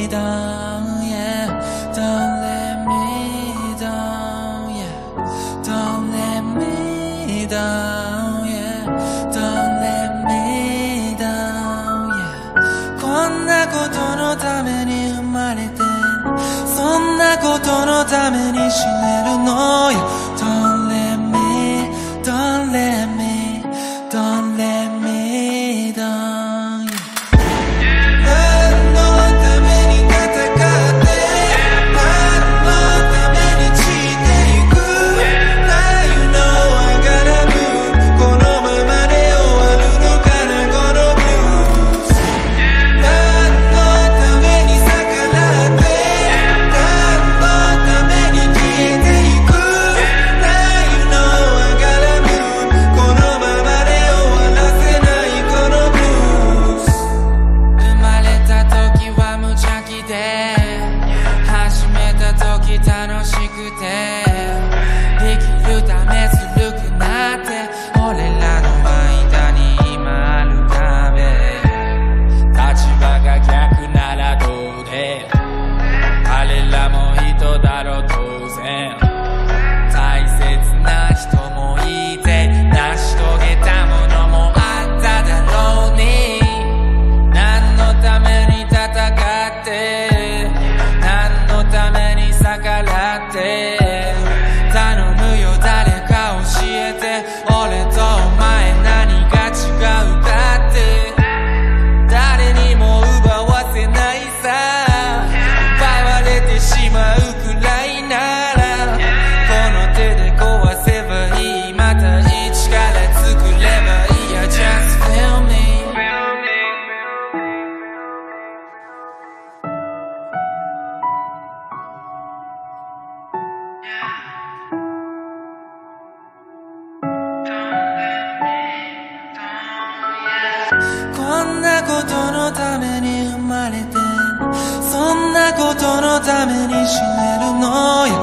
down, yeah. Don't let me down, yeah. Don't let me down, yeah. Don't let me down, yeah. こんなことのために生まれて、そんなことのために死ねるのよ。 Don't let me, don't let me, don't let me down, yeah. 何のために戦って、何のために散ってゆく。 Now you know I gotta move. このままで終わるのかなこのブルース。何のために逆らって、何のために消えてゆく。 Now you know I gotta move. このままで終わらせないこのブルース。生まれた時は無邪気で、始めた時楽しくて、生きるためずるくなって、俺らの間に今ある壁。立場が逆ならどうで、彼らも人だろ当然。大切な人もいて、成し遂げたものもあっただろうに。何のために戦って、何のために逆らって。頼むよ誰か教えて、俺とお前何が違うかって。誰にも奪わせないさ、奪われてしまうくらいなら、この手で壊せばいい。また一から作ればいいや。 Just feel me. こんなことのために生まれて、そんなことのために死ねるのよ。